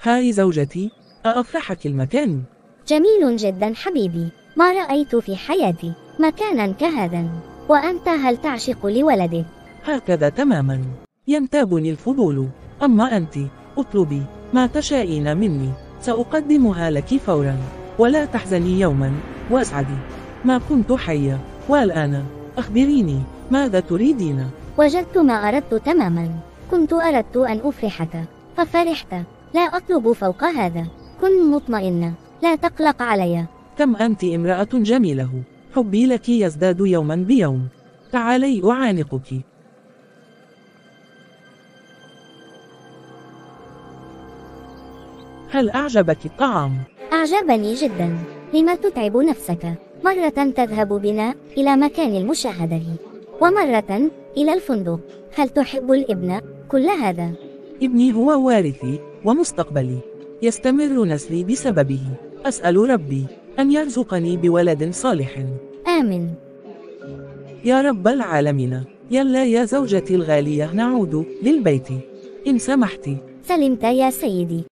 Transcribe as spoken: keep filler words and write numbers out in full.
هاي زوجتي، أأفرحك المكان؟ جميل جدا حبيبي، ما رأيت في حياتي مكانا كهذا. وأنت هل تعشق لولدك؟ هكذا تماما، ينتابني الفضول. أما أنت، اطلبي ما تشائين مني، سأقدمها لك فورا. ولا تحزني يوما، واسعدي. ما كنت حية، والآن أخبريني ماذا تريدين؟ وجدت ما أردت تماما، كنت أردت أن أفرحك ففرحت، لا أطلب فوق هذا. كن مطمئنة، لا تقلق علي. كم أنت امرأة جميلة، حبي لك يزداد يوما بيوم. تعالي أعانقك. هل أعجبك الطعام؟ أعجبني جدا. لما تتعب نفسك؟ مرة تذهب بنا إلى مكان المشاهدة، ومرة إلى الفندق. هل تحب الابن؟ كل هذا. ابني هو وارثي ومستقبلي، يستمر نسلي بسببه. أسأل ربي أن يرزقني بولد صالح. آمين يا رب العالمين. يلا يا زوجتي الغالية، نعود للبيت إن سمحتِ. سلمت يا سيدي.